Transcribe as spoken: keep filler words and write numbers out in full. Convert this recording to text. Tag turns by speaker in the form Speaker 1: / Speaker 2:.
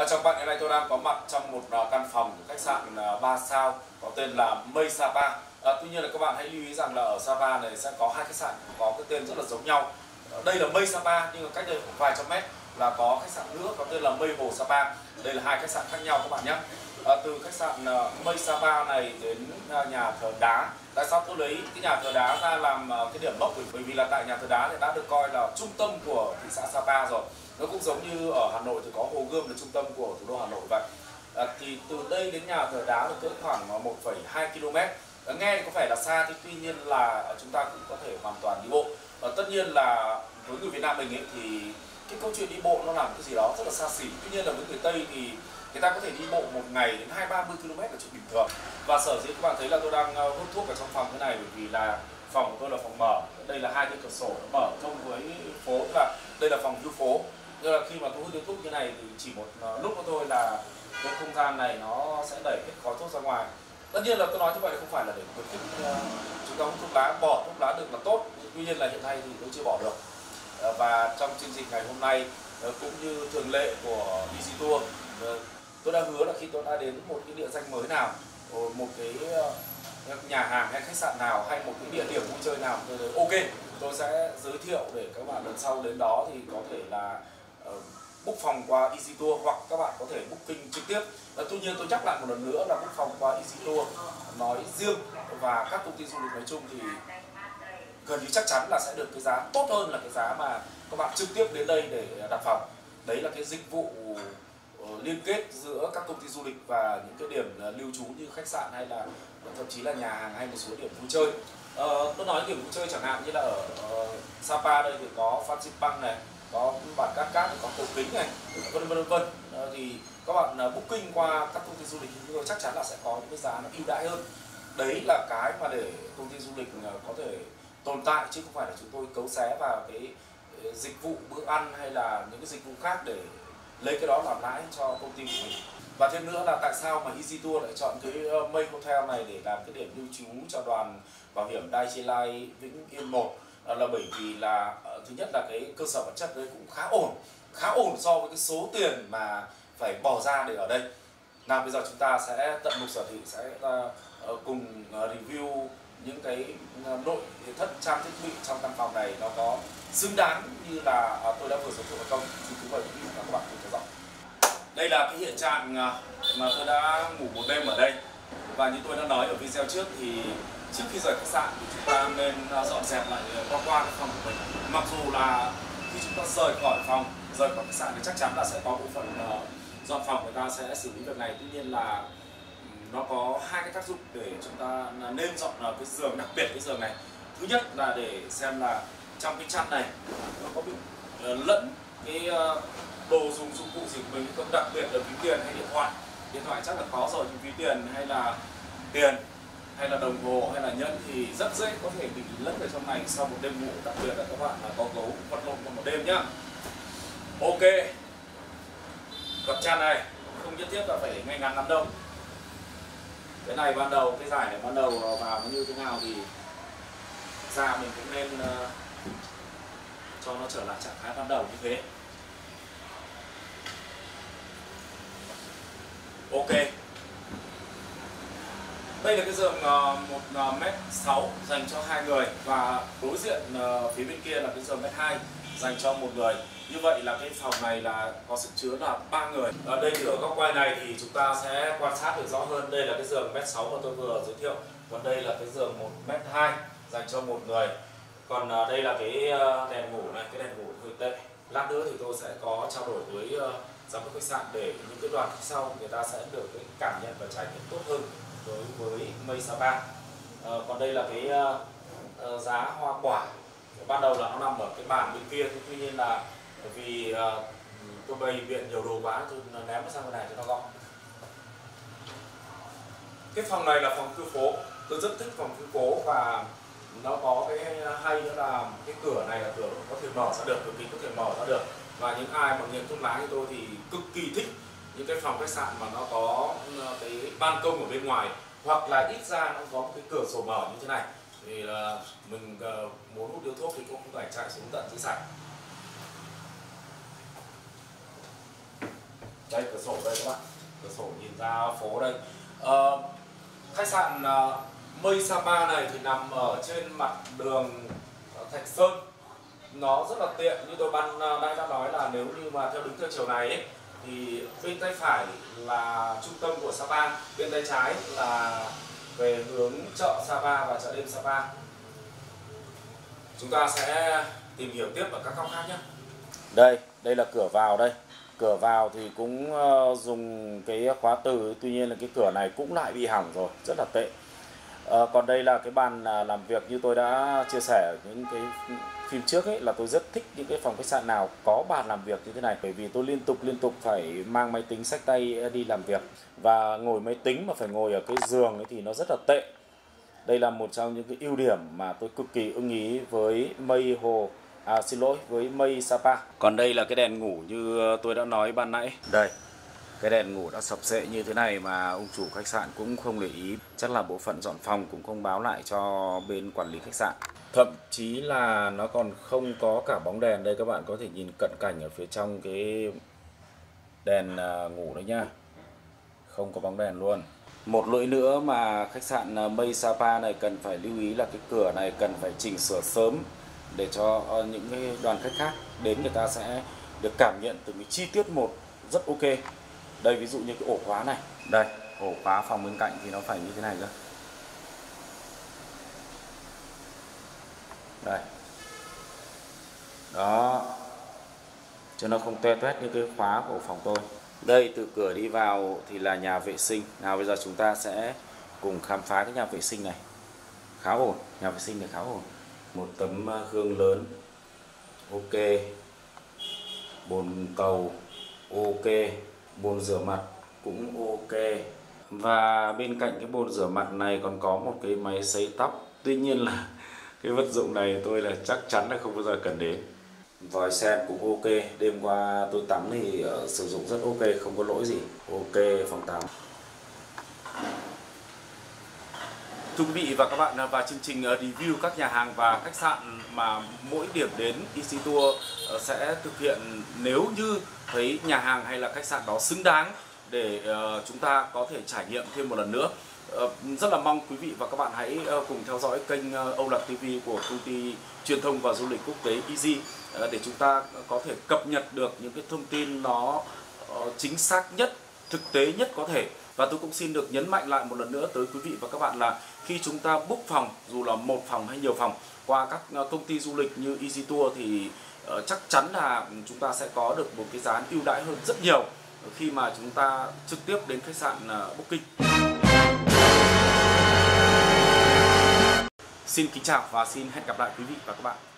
Speaker 1: chào các bạn, ngày nay tôi đang có mặt trong một uh, căn phòng của khách sạn uh, ba sao có tên là Mây Sapa. À, tuy nhiên là các bạn hãy lưu ý rằng là ở Sapa này sẽ có hai khách sạn có cái tên rất là giống nhau. Ở đây là Mây Sapa nhưng mà cách đây khoảng vài trăm mét là có khách sạn nữa có tên là Mây Hồ Sapa. Đây là hai khách sạn khác nhau các bạn nhé. À, từ khách sạn uh, Mây Sapa này đến uh, nhà thờ đá. Tại sao tôi lấy cái nhà thờ đá ra làm uh, cái điểm mốc? Bởi vì là tại nhà thờ đá thì đã được coi là trung tâm của thị xã Sapa rồi. Nó cũng giống như ở Hà Nội thì có Hồ Gươm là trung tâm của thủ đô Hà Nội vậy. À, thì từ đây đến nhà thờ đá là cỡ khoảng một phẩy hai ki lô mét. À, nghe có vẻ là xa thì tuy nhiên là chúng ta cũng có thể hoàn toàn đi bộ. Và tất nhiên là với người Việt Nam mình ấy, thì cái câu chuyện đi bộ nó làm cái gì đó rất là xa xỉ. Tuy nhiên là với người Tây thì người ta có thể đi bộ một ngày đến hai ba mươi ki lô mét là chuyện bình thường. Và sở dĩ các bạn thấy là tôi đang hút thuốc ở trong phòng thế này bởi vì là phòng của tôi là phòng mở. Đây là hai cái cửa sổ mở thông với phố, và đây là phòng view phố. Nên là khi mà tôi hút điếu thuốc như này thì chỉ một lúc của tôi là cái không gian này nó sẽ đẩy hết khói thuốc ra ngoài. Tất nhiên là tôi nói như vậy không phải là để khuyến khích uh, chúng ta hút thuốc lá, bỏ thuốc lá được là tốt. Tuy nhiên là hiện nay thì tôi chưa bỏ được. Uh, và trong chương trình ngày hôm nay uh, cũng như thường lệ của Easy Tour, uh, tôi đã hứa là khi tôi đã đến một cái địa danh mới nào, một cái uh, nhà hàng hay khách sạn nào hay một cái địa điểm vui chơi nào, tôi thấy ok, tôi sẽ giới thiệu để các bạn lần sau đến đó thì có thể là uh, book phòng qua Easy Tour, hoặc các bạn có thể booking trực tiếp. Uh, tuy nhiên tôi nhắc lại một lần nữa là book phòng qua Easy Tour nói riêng và các công ty du lịch nói chung thì gần như chắc chắn là sẽ được cái giá tốt hơn là cái giá mà các bạn trực tiếp đến đây để đặt phòng. Đấy là cái dịch vụ uh, liên kết giữa các công ty du lịch và những cái điểm uh, lưu trú như khách sạn hay là thậm chí là nhà hàng hay một số điểm vui chơi. Uh, tôi nói điểm vui chơi chẳng hạn như là ở uh, Sapa đây thì có Phan Xipang này, có bản Cát Cát, có Cổ Kính này, vân vân vân. Uh, thì các bạn uh, booking qua các công ty du lịch thì chắc chắn là sẽ có những cái giá nó ưu đãi hơn. Đấy là cái mà để công ty du lịch uh, có thể tồn tại, chứ không phải là chúng tôi cấu xé vào cái uh, dịch vụ bữa ăn hay là những cái dịch vụ khác để lấy cái đó làm lãi cho công ty của mình. Và thêm nữa là tại sao mà Easy Tour lại chọn cái uh, Mây Hotel này để làm cái điểm lưu trú cho đoàn bảo hiểm Dai Chi Life Vĩnh Yên một, uh, là bởi vì là uh, thứ nhất là cái cơ sở vật chất đấy cũng khá ổn, khá ổn so với cái số tiền mà phải bỏ ra để ở đây. Nào bây giờ chúng ta sẽ tận mục sở thị sẽ uh, cùng uh, review những cái uh, nội thất trang thiết bị trong căn phòng này nó có xứng đáng như là uh, tôi đã vừa giới thiệu hay không. Xin kính mời quý vị và các bạn cùng theo dõi. Đây là cái hiện trạng mà tôi đã ngủ một đêm ở đây. Và như tôi đã nói ở video trước thì trước khi rời khách sạn thì chúng ta nên dọn dẹp lại qua qua cái phòng của mình. Mặc dù là khi chúng ta rời khỏi phòng, rời khỏi khách sạn thì chắc chắn là sẽ có bộ phận dọn phòng người ta sẽ xử lý việc này. Tuy nhiên là nó có hai cái tác dụng để chúng ta nên dọn cái giường, đặc biệt cái giường này. Thứ nhất là để xem là trong cái chăn này nó có bị lẫn cái đồ dùng dụng cụ gì của mình không, đặc biệt là ví tiền hay điện thoại. Điện thoại chắc là có rồi, nhưng ví tiền hay là tiền hay là đồng hồ hay là nhẫn thì rất dễ có thể bị lẫn ở trong này sau một đêm ngủ, đặc biệt là các bạn là có gấu vật lộn một đêm nhá. Ok, gập chăn này không nhất thiết là phải ngay ngắn lắm đâu. Cái này ban đầu, cái giải này ban đầu vào nó như thế nào thì da mình cũng nên uh, cho nó trở lại trạng thái ban đầu như thế. Ok. Đây là cái giường một mét sáu dành cho hai người, và đối diện uh, phía bên kia là cái giường mét hai dành cho một người. Như vậy là cái phòng này là có sức chứa là ba người. Ở đây thì ở góc quay này thì chúng ta sẽ quan sát được rõ hơn. Đây là cái giường mét sáu mà tôi vừa giới thiệu. Còn đây là cái giường một mét hai dành cho một người. Còn uh, đây là cái đèn ngủ này, cái đèn ngủ hơi tệ. Lát nữa thì tôi sẽ có trao đổi với uh, giám đốc khách sạn để những cái đoàn phía sau người ta sẽ được cái cảm nhận và trải nghiệm tốt hơn đối với Mây Sapa. À, còn đây là cái uh, uh, giá hoa quả. Ban đầu là nó nằm ở cái bàn bên kia, tuy nhiên là vì uh, tôi bày biện nhiều đồ quá tôi ném nó sang bên này cho nó gọn. Cái phòng này là phòng khu phố, tôi rất thích phòng khu phố, và nó có cái hay nữa là cái cửa này là cửa có thể mở ra được, cửa kính có thể mở ra được. Và những ai mà nghiện thuốc lá như tôi thì cực kỳ thích những cái phòng khách sạn mà nó có cái ban công ở bên ngoài, hoặc là ít ra nó có một cái cửa sổ mở như thế này, thì là mình uh, muốn hút điếu thuốc thì cũng không phải chạy xuống tận dưới sảnh. Đây cửa sổ đây các bạn, cửa sổ nhìn ra phố đây. Ờ, khách sạn uh, Mây Sapa này thì nằm ở trên mặt đường Thạch Sơn, nó rất là tiện. Như tôi ban nãy đã nói là nếu như mà theo đứng theo chiều này ấy, thì bên tay phải là trung tâm của Sapa, bên tay trái là về hướng chợ Sapa và chợ đêm Sapa. Chúng ta sẽ tìm hiểu tiếp ở các góc khác nhé. Đây, đây là cửa vào đây. Cửa vào thì cũng uh, dùng cái khóa từ, tuy nhiên là cái cửa này cũng lại bị hỏng rồi, rất là tệ. Uh, còn đây là cái bàn uh, làm việc như tôi đã chia sẻ ở những cái phim trước ấy, là tôi rất thích những cái phòng khách sạn nào có bàn làm việc như thế này, bởi vì tôi liên tục liên tục phải mang máy tính xách tay đi làm việc, và ngồi máy tính mà phải ngồi ở cái giường ấy thì nó rất là tệ. Đây là một trong những cái ưu điểm mà tôi cực kỳ ưng ý với Mây Hồ, à xin lỗi, với Mây Sapa. Còn đây là cái đèn ngủ như tôi đã nói ban nãy. Đây, cái đèn ngủ đã sập sệ như thế này mà ông chủ khách sạn cũng không để ý. Chắc là bộ phận dọn phòng cũng không báo lại cho bên quản lý khách sạn. Thậm chí là nó còn không có cả bóng đèn. Đây các bạn có thể nhìn cận cảnh ở phía trong cái đèn ngủ đấy nhá. Không có bóng đèn luôn. Một lỗi nữa mà khách sạn Mây Sapa này cần phải lưu ý là cái cửa này cần phải chỉnh sửa sớm, để cho những cái đoàn khách khác đến người ta sẽ được cảm nhận từng cái chi tiết một rất ok. Đây ví dụ như cái ổ khóa này. Đây, ổ khóa phòng bên cạnh thì nó phải như thế này cơ. Đây. Đó. Chứ nó không toe toét như cái khóa của phòng tôi. Đây, từ cửa đi vào thì là nhà vệ sinh. Nào bây giờ chúng ta sẽ cùng khám phá cái nhà vệ sinh này. Khá ổn, nhà vệ sinh này khá ổn. Một tấm gương lớn. Ok. Bồn cầu. Ok. Bồn rửa mặt cũng ok. Và bên cạnh cái bồn rửa mặt này còn có một cái máy sấy tóc. Tuy nhiên là cái vật dụng này tôi là chắc chắn là không bao giờ cần đến. Vòi sen cũng ok, đêm qua tôi tắm thì uh, sử dụng rất ok, không có lỗi gì. Ok, phòng tắm. Thưa quý vị và các bạn, và chương trình review các nhà hàng và khách sạn mà mỗi điểm đến Easy Tour sẽ thực hiện nếu như thấy nhà hàng hay là khách sạn đó xứng đáng để uh, chúng ta có thể trải nghiệm thêm một lần nữa. Uh, rất là mong quý vị và các bạn hãy uh, cùng theo dõi kênh uh, Âu Lạc ti vi của công ty truyền thông và du lịch quốc tế Easy uh, để chúng ta có thể cập nhật được những cái thông tin nó uh, chính xác nhất, thực tế nhất có thể. Và tôi cũng xin được nhấn mạnh lại một lần nữa tới quý vị và các bạn là khi chúng ta book phòng, dù là một phòng hay nhiều phòng, qua các uh, công ty du lịch như Easy Tour thì uh, chắc chắn là chúng ta sẽ có được một cái giá ưu đãi hơn rất nhiều khi mà chúng ta trực tiếp đến khách sạn uh, booking. Xin kính chào và xin hẹn gặp lại quý vị và các bạn.